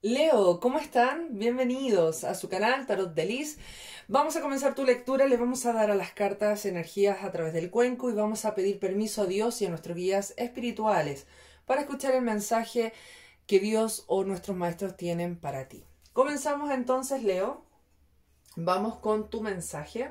Leo, ¿cómo están? Bienvenidos a su canal Tarot de Liz. Vamos a comenzar tu lectura, le vamos a dar a las cartas energías a través del cuenco y vamos a pedir permiso a Dios y a nuestros guías espirituales para escuchar el mensaje que Dios o nuestros maestros tienen para ti. Comenzamos entonces, Leo. Vamos con tu mensaje.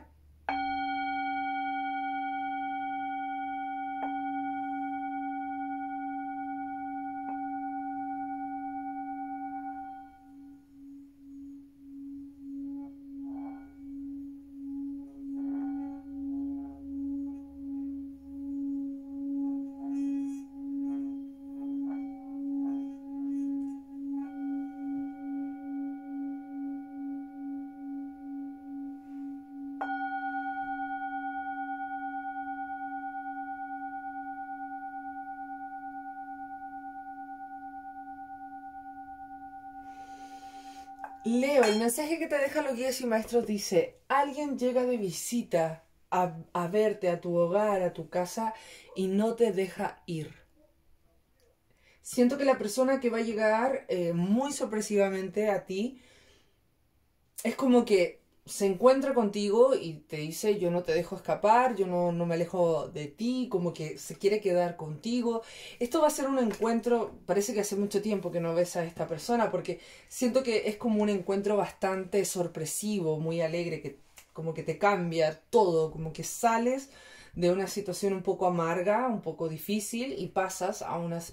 Leo, el mensaje que te dejan los guías y maestros dice: alguien llega de visita a verte, a tu hogar, a tu casa y no te deja ir. Siento que la persona que va a llegar muy sorpresivamente a ti es como que se encuentra contigo y te dice: yo no te dejo escapar, yo no me alejo de ti, como que se quiere quedar contigo. Esto va a ser un encuentro, parece que hace mucho tiempo que no ves a esta persona, porque siento que es como un encuentro bastante sorpresivo, muy alegre, que como que te cambia todo, como que sales de una situación un poco amarga, un poco difícil y pasas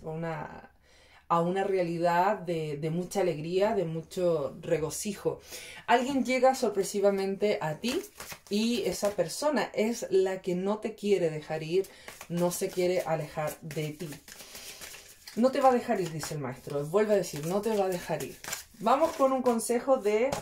a una realidad de mucha alegría, de mucho regocijo. Alguien llega sorpresivamente a ti y esa persona es la que no te quiere dejar ir, no se quiere alejar de ti. No te va a dejar ir, dice el maestro. Vuelve a decir, no te va a dejar ir. Vamos con un consejo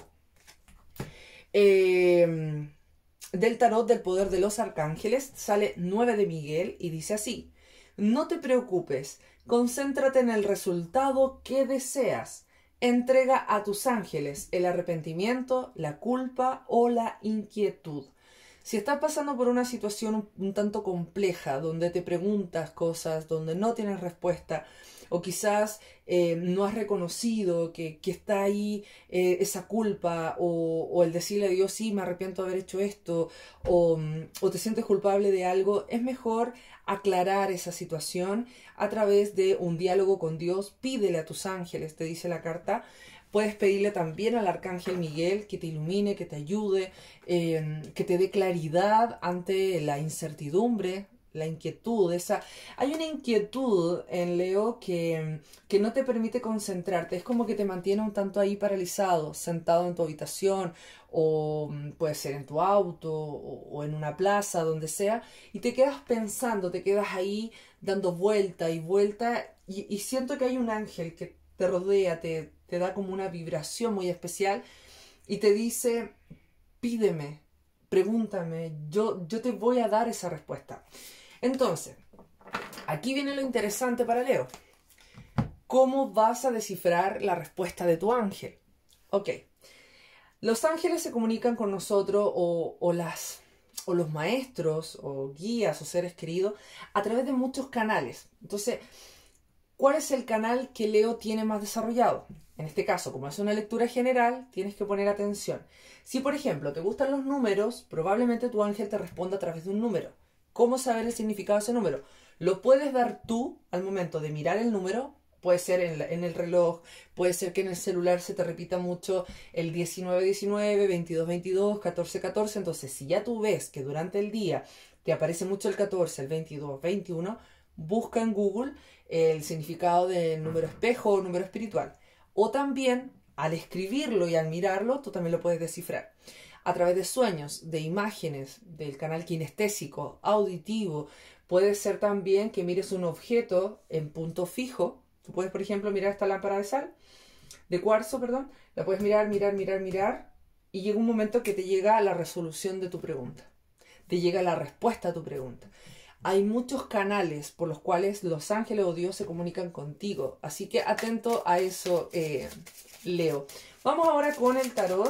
del tarot del poder de los arcángeles. Sale 9 de Miguel y dice así: no te preocupes, concéntrate en el resultado que deseas. Entrega a tus ángeles el arrepentimiento, la culpa o la inquietud. Si estás pasando por una situación un tanto compleja, donde te preguntas cosas, donde no tienes respuesta, o quizás no has reconocido que está ahí esa culpa, o el decirle a Dios: sí, me arrepiento de haber hecho esto, o te sientes culpable de algo, es mejor aclarar esa situación a través de un diálogo con Dios. Pídele a tus ángeles, te dice la carta. Puedes pedirle también al arcángel Miguel que te ilumine, que te ayude, que te dé claridad ante la incertidumbre, la inquietud. Hay una inquietud en Leo que no te permite concentrarte. Es como que te mantiene un tanto ahí paralizado, sentado en tu habitación, o puede ser en tu auto, o en una plaza, donde sea, y te quedas pensando, te quedas ahí dando vuelta y vuelta, y siento que hay un ángel que te rodea, te da como una vibración muy especial y te dice: pídeme, pregúntame, yo te voy a dar esa respuesta. Entonces, aquí viene lo interesante para Leo. ¿Cómo vas a descifrar la respuesta de tu ángel? Ok, los ángeles se comunican con nosotros, o los maestros o guías o seres queridos, a través de muchos canales. Entonces, ¿cuál es el canal que Leo tiene más desarrollado? En este caso, como es una lectura general, tienes que poner atención. Si, por ejemplo, te gustan los números, probablemente tu ángel te responda a través de un número. ¿Cómo saber el significado de ese número? Lo puedes dar tú al momento de mirar el número. Puede ser en el reloj, puede ser que en el celular se te repita mucho el 19-19, 22-22, 14-14. Entonces, si ya tú ves que durante el día te aparece mucho el 14, el 22-21, busca en Google el significado del número espejo o número espiritual. O también, al escribirlo y al mirarlo, tú también lo puedes descifrar. A través de sueños, de imágenes, del canal kinestésico, auditivo. Puede ser también que mires un objeto en punto fijo. Tú puedes, por ejemplo, mirar esta lámpara de sal, de cuarzo, perdón. La puedes mirar, mirar, mirar, mirar. Y llega un momento que te llega la resolución de tu pregunta. Te llega la respuesta a tu pregunta. Hay muchos canales por los cuales los ángeles o Dios se comunican contigo. Así que atento a eso, Leo. Vamos ahora con el tarot.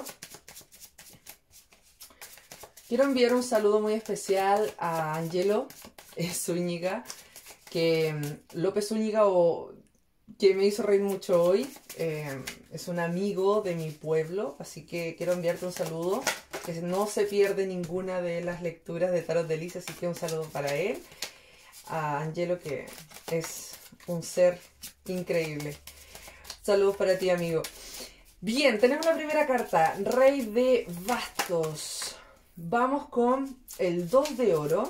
Quiero enviar un saludo muy especial a Angelo Zúñiga, que López Zúñiga, o que me hizo reír mucho hoy. Es un amigo de mi pueblo, así que quiero enviarte un saludo. Que no se pierde ninguna de las lecturas de Tarot de Liz, así que un saludo para él. A Angelo, que es un ser increíble. Saludos para ti, amigo. Bien, tenemos la primera carta, Rey de Bastos. Vamos con el 2 de oro.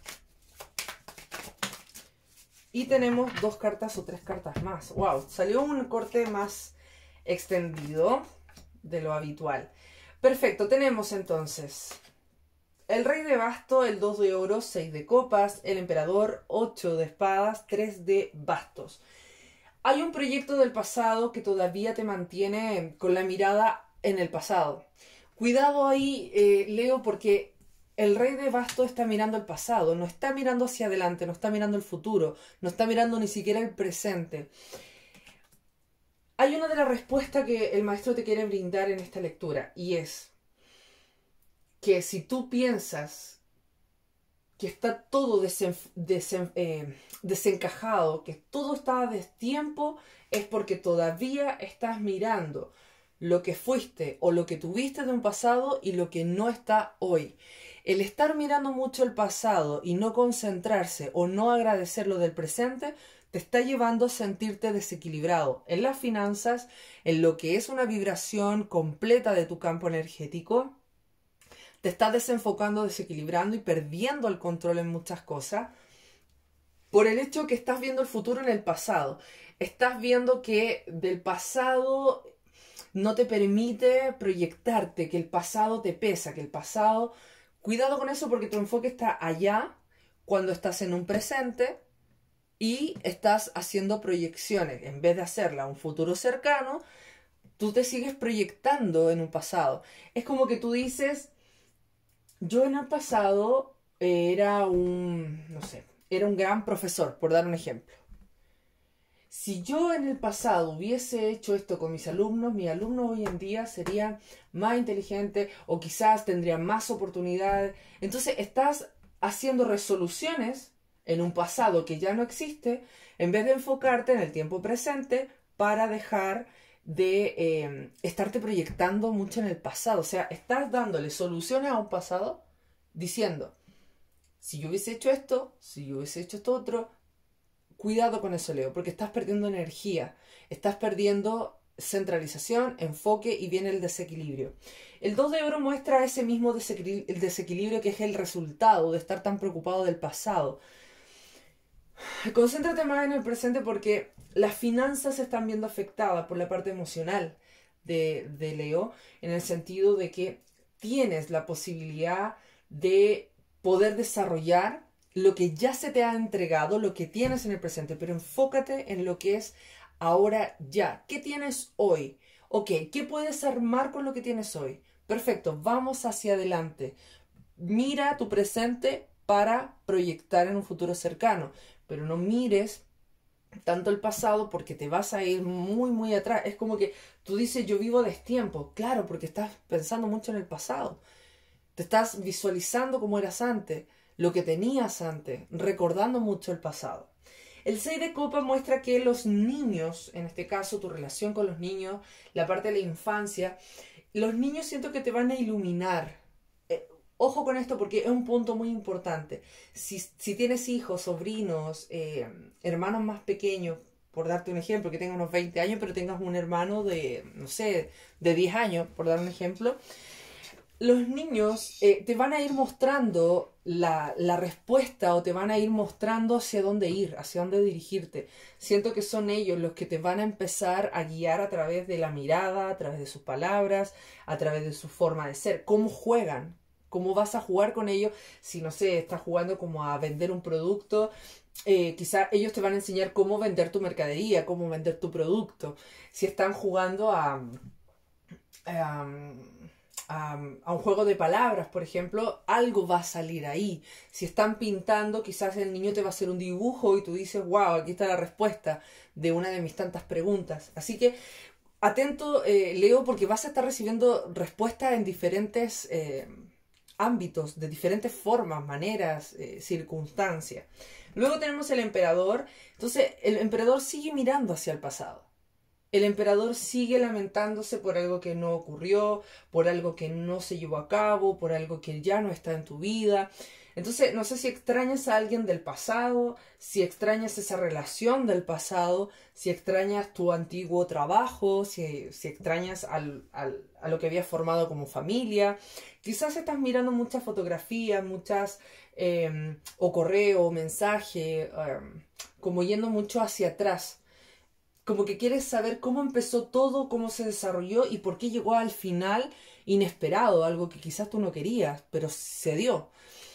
Y tenemos 2 cartas o 3 cartas más. ¡Wow! Salió un corte más extendido de lo habitual. Perfecto, tenemos entonces el Rey de Bastos, el 2 de oro, 6 de copas, el Emperador, 8 de espadas, 3 de bastos. Hay un proyecto del pasado que todavía te mantiene con la mirada en el pasado. Cuidado ahí, Leo, porque el Rey de Bastos está mirando el pasado, no está mirando hacia adelante, no está mirando el futuro, no está mirando ni siquiera el presente. Hay una de las respuestas que el maestro te quiere brindar en esta lectura, y es que si tú piensas que está todo desencajado, que todo está a destiempo, es porque todavía estás mirando lo que fuiste o lo que tuviste de un pasado y lo que no está hoy. El estar mirando mucho el pasado y no concentrarse o no agradecer lo del presente te está llevando a sentirte desequilibrado en las finanzas, en lo que es una vibración completa de tu campo energético. Te estás desenfocando, desequilibrando y perdiendo el control en muchas cosas por el hecho que estás viendo el futuro en el pasado. Estás viendo que del pasado no te permite proyectarte, que el pasado te pesa, que el pasado... Cuidado con eso porque tu enfoque está allá cuando estás en un presente y estás haciendo proyecciones. En vez de hacerla a un futuro cercano, tú te sigues proyectando en un pasado. Es como que tú dices, yo en el pasado era no sé, era un gran profesor, por dar un ejemplo. Si yo en el pasado hubiese hecho esto con mis alumnos hoy en día serían más inteligentes o quizás tendrían más oportunidades. Entonces estás haciendo resoluciones en un pasado que ya no existe en vez de enfocarte en el tiempo presente para dejar de estarte proyectando mucho en el pasado. O sea, estás dándole soluciones a un pasado diciendo, si yo hubiese hecho esto, si yo hubiese hecho esto otro. Cuidado con eso, Leo, porque estás perdiendo energía, estás perdiendo centralización, enfoque y viene el desequilibrio. El 2 de oro muestra ese mismo desequilibrio que es el resultado de estar tan preocupado del pasado. Concéntrate más en el presente porque las finanzas se están viendo afectadas por la parte emocional de Leo, en el sentido de que tienes la posibilidad de poder desarrollar lo que ya se te ha entregado, lo que tienes en el presente, pero enfócate en lo que es ahora ya. ¿Qué tienes hoy? Ok, ¿qué puedes armar con lo que tienes hoy? Perfecto, vamos hacia adelante. Mira tu presente para proyectar en un futuro cercano, pero no mires tanto el pasado porque te vas a ir muy, muy atrás. Es como que tú dices, yo vivo a destiempo. Claro, porque estás pensando mucho en el pasado. Te estás visualizando como eras antes, lo que tenías antes, recordando mucho el pasado. El 6 de copas muestra que los niños, en este caso tu relación con los niños, la parte de la infancia, los niños siento que te van a iluminar. Ojo con esto porque es un punto muy importante. Si tienes hijos, sobrinos, hermanos más pequeños, por darte un ejemplo, que tengas unos 20 años, pero tengas un hermano de, no sé, de 10 años, por dar un ejemplo, los niños te van a ir mostrando la respuesta o te van a ir mostrando hacia dónde ir, hacia dónde dirigirte. Siento que son ellos los que te van a empezar a guiar a través de la mirada, a través de sus palabras, a través de su forma de ser, cómo juegan, cómo vas a jugar con ellos. Si, no sé, estás jugando como a vender un producto, quizás ellos te van a enseñar cómo vender tu mercadería, cómo vender tu producto. Si están jugando a un juego de palabras, por ejemplo, algo va a salir ahí. Si están pintando, quizás el niño te va a hacer un dibujo y tú dices, wow, aquí está la respuesta de una de mis tantas preguntas. Así que atento, Leo, porque vas a estar recibiendo respuestas en diferentes ámbitos, de diferentes formas, maneras, circunstancias. Luego tenemos el emperador. Entonces, el emperador sigue mirando hacia el pasado. El emperador sigue lamentándose por algo que no ocurrió, por algo que no se llevó a cabo, por algo que ya no está en tu vida. Entonces, no sé si extrañas a alguien del pasado, si extrañas esa relación del pasado, si extrañas tu antiguo trabajo, si extrañas a lo que habías formado como familia. Quizás estás mirando muchas fotografías, o correo, o mensaje, como yendo mucho hacia atrás. Como que quieres saber cómo empezó todo, cómo se desarrolló y por qué llegó al final inesperado, algo que quizás tú no querías, pero se dio.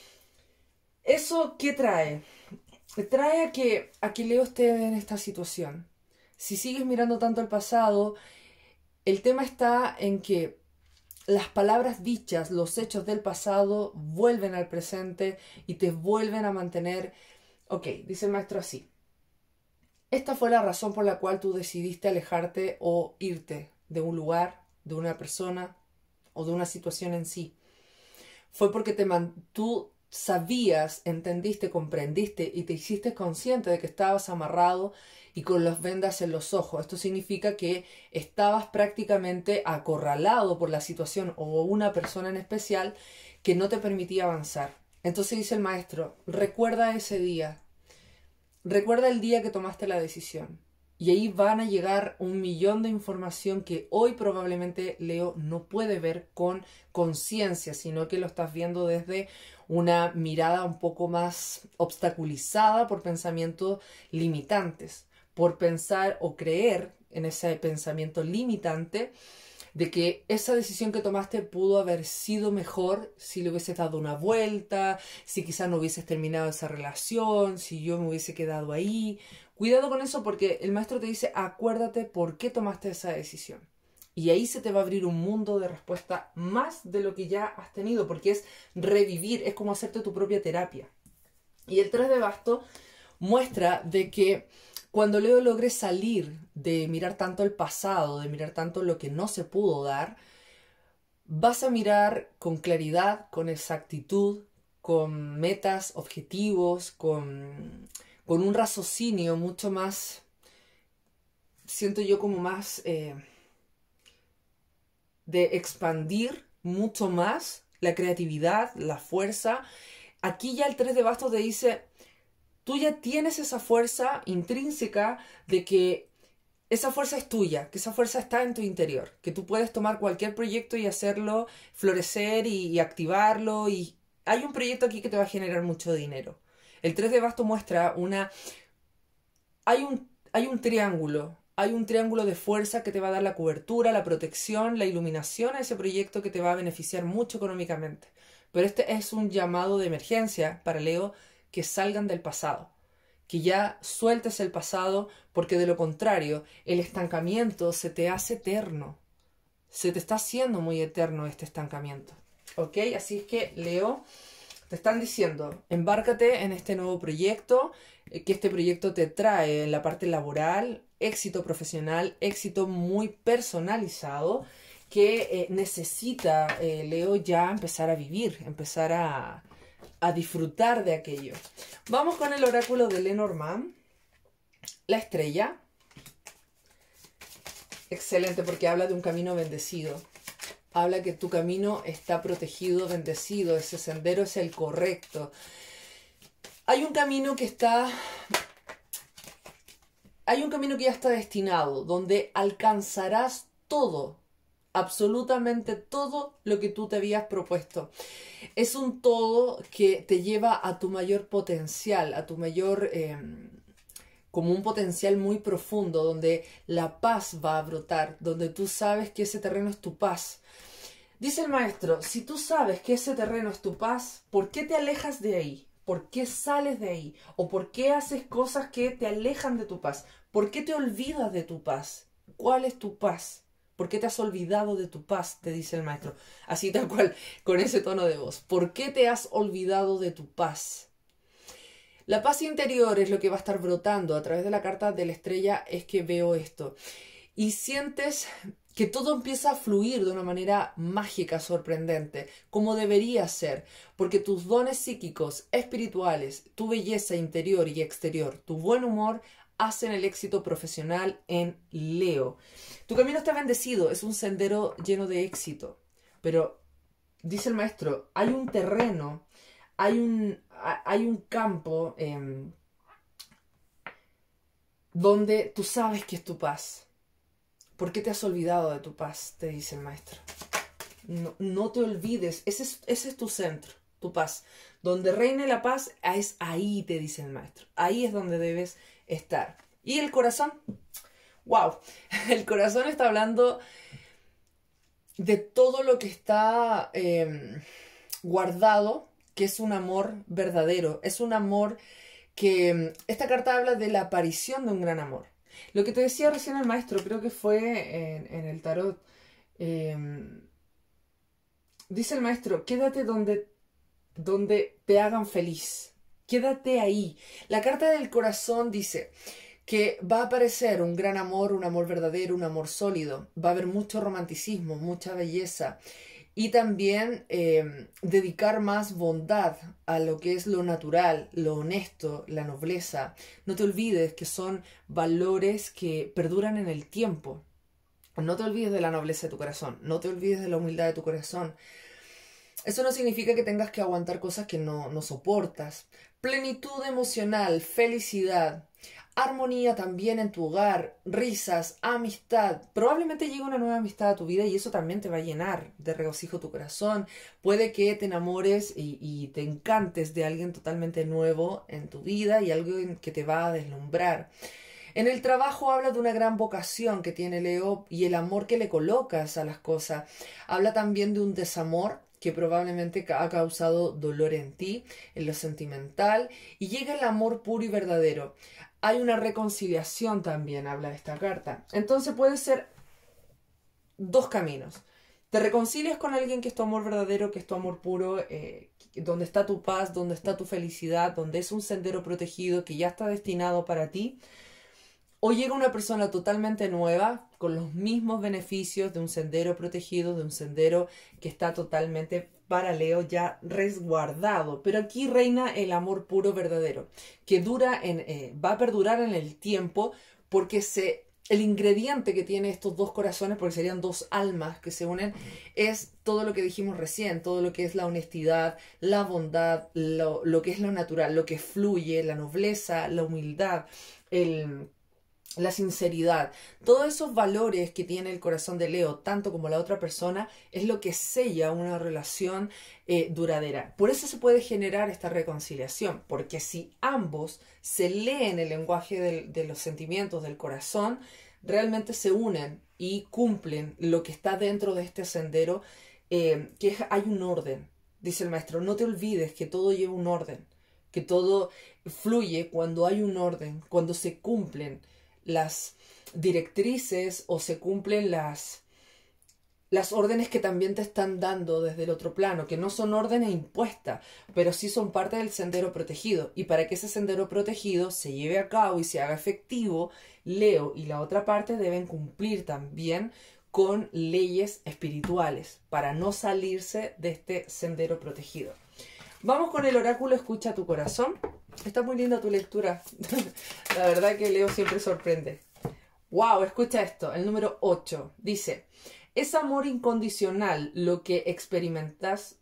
¿Eso qué trae? Trae a que Leo esté en esta situación. Si sigues mirando tanto al pasado, el tema está en que las palabras dichas, los hechos del pasado, vuelven al presente y te vuelven a mantener. Ok, dice el maestro así. Esta fue la razón por la cual tú decidiste alejarte o irte de un lugar, de una persona o de una situación en sí. Fue porque tú sabías, entendiste, comprendiste y te hiciste consciente de que estabas amarrado y con las vendas en los ojos. Esto significa que estabas prácticamente acorralado por la situación o una persona en especial que no te permitía avanzar. Entonces dice el maestro, recuerda ese día. Recuerda el día que tomaste la decisión. Y ahí van a llegar 1.000.000 de información que hoy probablemente Leo no puede ver con conciencia, sino que lo estás viendo desde una mirada un poco más obstaculizada por pensamientos limitantes, por pensar o creer en ese pensamiento limitante de que esa decisión que tomaste pudo haber sido mejor si le hubieses dado una vuelta, si quizás no hubieses terminado esa relación, si yo me hubiese quedado ahí. Cuidado con eso porque el maestro te dice, acuérdate por qué tomaste esa decisión. Y ahí se te va a abrir un mundo de respuesta más de lo que ya has tenido, porque es revivir, es como hacerte tu propia terapia. Y el 3 de basto muestra de que cuando Leo logre salir de mirar tanto el pasado, de mirar tanto lo que no se pudo dar, vas a mirar con claridad, con exactitud, con metas, objetivos, con un raciocinio mucho más, siento yo como más de expandir mucho más la creatividad, la fuerza. Aquí ya el 3 de bastos te dice, tú ya tienes esa fuerza intrínseca de que esa fuerza es tuya, que esa fuerza está en tu interior, que tú puedes tomar cualquier proyecto y hacerlo florecer y activarlo. Y hay un proyecto aquí que te va a generar mucho dinero. El 3 de bastos muestra hay un triángulo. Hay un triángulo de fuerza que te va a dar la cobertura, la protección, la iluminación a ese proyecto que te va a beneficiar mucho económicamente. Pero este es un llamado de emergencia para Leo, que salgan del pasado, que ya sueltes el pasado, porque de lo contrario, el estancamiento se te hace eterno. Se te está haciendo muy eterno este estancamiento. ¿Ok? Así es que, Leo, te están diciendo, embárcate en este nuevo proyecto, que este proyecto te trae en la parte laboral, éxito profesional, éxito muy personalizado, que necesita, Leo, ya empezar a vivir, empezar a disfrutar de aquello. Vamos con el oráculo de Lenormand, la estrella. Excelente, porque habla de un camino bendecido. Habla que tu camino está protegido, bendecido, ese sendero es el correcto. Hay un camino que ya está destinado, donde alcanzarás todo, absolutamente todo lo que tú te habías propuesto. Es un todo que te lleva a tu mayor potencial, a tu mayor, como un potencial muy profundo, donde la paz va a brotar, donde tú sabes que ese terreno es tu paz. Dice el maestro, si tú sabes que ese terreno es tu paz, ¿por qué te alejas de ahí? ¿Por qué sales de ahí? ¿O por qué haces cosas que te alejan de tu paz? ¿Por qué te olvidas de tu paz? ¿Cuál es tu paz? ¿Por qué te has olvidado de tu paz? Te dice el maestro. Así tal cual, con ese tono de voz. ¿Por qué te has olvidado de tu paz? La paz interior es lo que va a estar brotando a través de la carta de la estrella, es que veo esto. Y sientes que todo empieza a fluir de una manera mágica, sorprendente, como debería ser, porque tus dones psíquicos, espirituales, tu belleza interior y exterior, tu buen humor, hacen el éxito profesional en Leo. Tu camino está bendecido, es un sendero lleno de éxito, pero, dice el maestro, hay un terreno, hay un campo donde tú sabes que es tu paz. ¿Por qué te has olvidado de tu paz? Te dice el maestro. No, no te olvides, ese es tu centro, tu paz. Donde reine la paz, es ahí, te dice el maestro. Ahí es donde debes estar. ¿Y el corazón? ¡Wow! El corazón está hablando de todo lo que está guardado, que es un amor verdadero. Es un amor que esta carta habla de la aparición de un gran amor. Lo que te decía recién el maestro, creo que fue en el tarot, dice el maestro, quédate donde te hagan feliz, quédate ahí. La carta del corazón dice que va a aparecer un gran amor, un amor verdadero, un amor sólido, va a haber mucho romanticismo, mucha belleza. Y también dedicar más bondad a lo que es lo natural, lo honesto, la nobleza. No te olvides que son valores que perduran en el tiempo. No te olvides de la nobleza de tu corazón. No te olvides de la humildad de tu corazón. Eso no significa que tengas que aguantar cosas que no soportas. Plenitud emocional, felicidad, armonía también en tu hogar, risas, amistad. Probablemente llegue una nueva amistad a tu vida y eso también te va a llenar de regocijo tu corazón. Puede que te enamores y te encantes de alguien totalmente nuevo en tu vida y algo que te va a deslumbrar. En el trabajo habla de una gran vocación que tiene Leo y el amor que le colocas a las cosas. Habla también de un desamor que probablemente ha causado dolor en ti, en lo sentimental, y llega el amor puro y verdadero. Hay una reconciliación también, habla esta carta. Entonces puede ser dos caminos. Te reconcilias con alguien que es tu amor verdadero, que es tu amor puro, donde está tu paz, donde está tu felicidad, donde es un sendero protegido que ya está destinado para ti. O llega una persona totalmente nueva, con los mismos beneficios de un sendero protegido, de un sendero que está totalmente para Leo ya resguardado. Pero aquí reina el amor puro verdadero, que va a perdurar en el tiempo porque el ingrediente que tiene estos dos corazones, porque serían dos almas que se unen, es todo lo que dijimos recién, todo lo que es la honestidad, la bondad, lo que es lo natural, lo que fluye, la nobleza, la humildad, la sinceridad. Todos esos valores que tiene el corazón de Leo, tanto como la otra persona, es lo que sella una relación duradera. Por eso se puede generar esta reconciliación, porque si ambos se leen el lenguaje de los sentimientos del corazón, realmente se unen y cumplen lo que está dentro de este sendero, hay un orden. Dice el maestro, no te olvides que todo lleva un orden, que todo fluye cuando hay un orden, cuando se cumplen las directrices o se cumplen las órdenes que también te están dando desde el otro plano, que no son órdenes impuestas, pero sí son parte del sendero protegido. Y para que ese sendero protegido se lleve a cabo y se haga efectivo, Leo y la otra parte deben cumplir también con leyes espirituales para no salirse de este sendero protegido. Vamos con el oráculo Escucha tu corazón. Está muy linda tu lectura. La verdad que Leo siempre sorprende. ¡Wow! Escucha esto. El número 8 dice: es amor incondicional lo que experimentas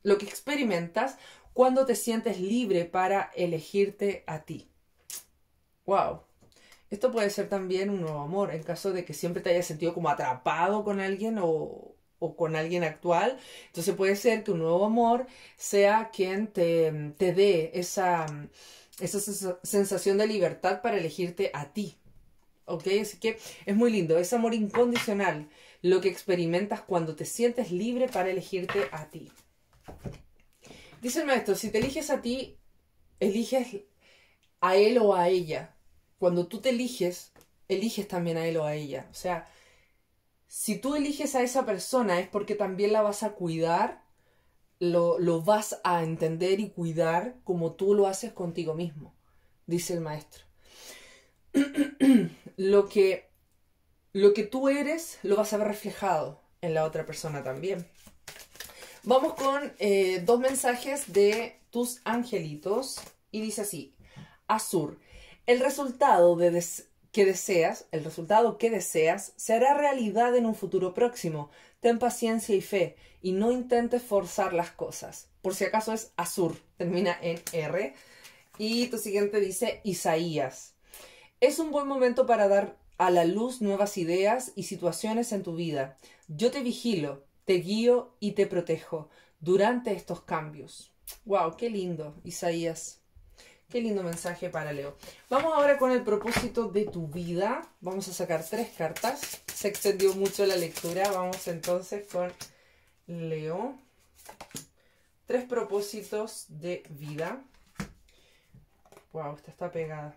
cuando te sientes libre para elegirte a ti. ¡Wow! Esto puede ser también un nuevo amor en caso de que siempre te hayas sentido como atrapado con alguien o con alguien actual. Entonces puede ser que un nuevo amor sea quien te dé esa sensación de libertad para elegirte a ti. ¿Ok? Así que es muy lindo. Es amor incondicional lo que experimentas cuando te sientes libre para elegirte a ti. Dice el maestro, si te eliges a ti, eliges a él o a ella. Cuando tú te eliges también a él o a ella. O sea, si tú eliges a esa persona es porque también la vas a cuidar, lo vas a entender y cuidar como tú lo haces contigo mismo, dice el maestro. Lo que lo que tú eres lo vas a ver reflejado en la otra persona también. Vamos con 2 mensajes de tus angelitos. Y dice así: Azur, el resultado que deseas se hará realidad en un futuro próximo. Ten paciencia y fe y no intentes forzar las cosas. Por si acaso es Azur, termina en R. Y tu siguiente dice Isaías. Es un buen momento para dar a la luz nuevas ideas y situaciones en tu vida. Yo te vigilo, te guío y te protejo durante estos cambios. ¡Wow! ¡Qué lindo, Isaías! ¡Qué lindo mensaje para Leo! Vamos ahora con el propósito de tu vida. Vamos a sacar 3 cartas. Se extendió mucho la lectura. Vamos entonces con Leo. 3 propósitos de vida. ¡Wow! Esta está pegada.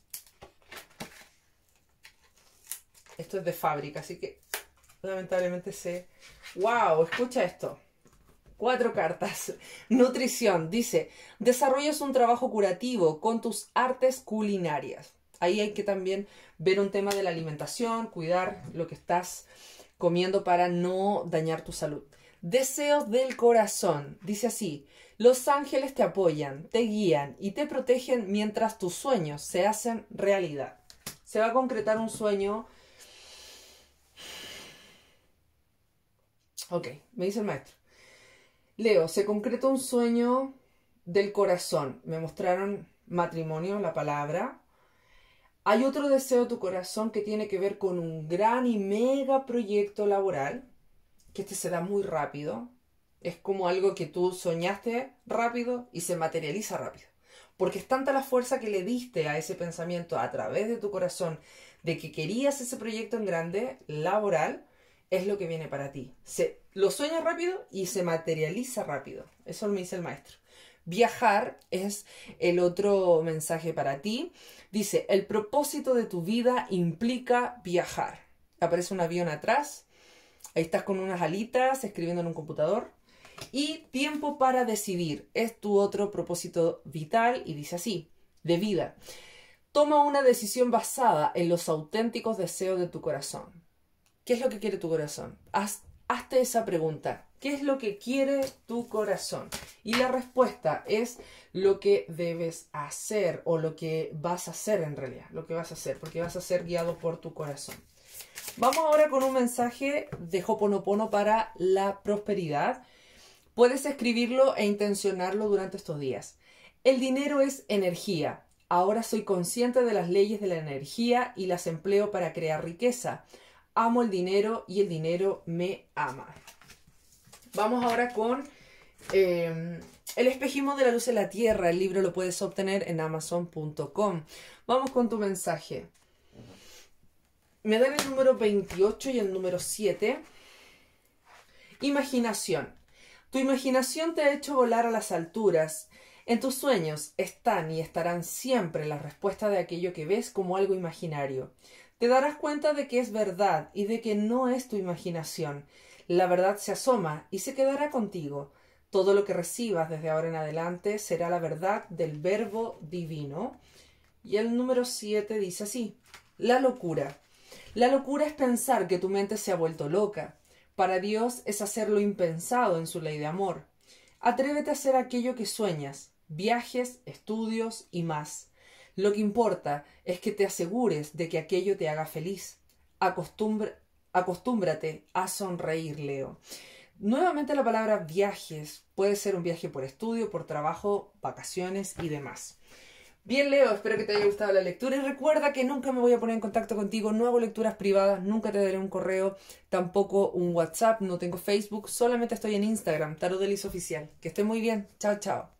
Esto es de fábrica, así que lamentablemente sé. ¡Wow! Escucha esto. 4 cartas. Nutrición. Dice, desarrollas un trabajo curativo con tus artes culinarias. Ahí hay que también ver un tema de la alimentación, cuidar lo que estás comiendo para no dañar tu salud. Deseos del corazón. Dice así, los ángeles te apoyan, te guían y te protegen mientras tus sueños se hacen realidad. Se va a concretar un sueño. Ok, me dice el maestro. Leo, se concretó un sueño del corazón. Me mostraron matrimonio, la palabra. Hay otro deseo de tu corazón que tiene que ver con un gran y mega proyecto laboral, que este se da muy rápido. Es como algo que tú soñaste rápido y se materializa rápido. Porque es tanta la fuerza que le diste a ese pensamiento a través de tu corazón de que querías ese proyecto en grande, laboral, es lo que viene para ti. Lo sueñas rápido y se materializa rápido. Eso me dice el maestro. Viajar es el otro mensaje para ti. Dice, el propósito de tu vida implica viajar. Aparece un avión atrás. Ahí estás con unas alitas escribiendo en un computador. Y tiempo para decidir es tu otro propósito vital y dice así, de vida. Toma una decisión basada en los auténticos deseos de tu corazón. ¿Qué es lo que quiere tu corazón? Hazte esa pregunta. ¿Qué es lo que quiere tu corazón? Y la respuesta es lo que debes hacer o lo que vas a hacer en realidad. Lo que vas a hacer, porque vas a ser guiado por tu corazón. Vamos ahora con un mensaje de Ho'oponopono para la prosperidad. Puedes escribirlo e intencionarlo durante estos días. El dinero es energía. Ahora soy consciente de las leyes de la energía y las empleo para crear riqueza. Amo el dinero y el dinero me ama. Vamos ahora con El espejismo de la luz en la tierra. El libro lo puedes obtener en amazon.com. Vamos con tu mensaje. Me dan el número 28 y el número 7. Imaginación. Tu imaginación te ha hecho volar a las alturas. En tus sueños están y estarán siempre las respuestas de aquello que ves como algo imaginario. Te darás cuenta de que es verdad y de que no es tu imaginación. La verdad se asoma y se quedará contigo. Todo lo que recibas desde ahora en adelante será la verdad del Verbo Divino. Y el número 7 dice así, la locura. La locura es pensar que tu mente se ha vuelto loca. Para Dios es hacer lo impensado en su ley de amor. Atrévete a hacer aquello que sueñas, viajes, estudios y más. Lo que importa es que te asegures de que aquello te haga feliz. Acostúmbrate a sonreír, Leo. Nuevamente la palabra viajes. Puede ser un viaje por estudio, por trabajo, vacaciones y demás. Bien, Leo, espero que te haya gustado la lectura y recuerda que nunca me voy a poner en contacto contigo, no hago lecturas privadas, nunca te daré un correo, tampoco un WhatsApp, no tengo Facebook, solamente estoy en Instagram, Tarot Delis Oficial. Que estés muy bien, chao, chao.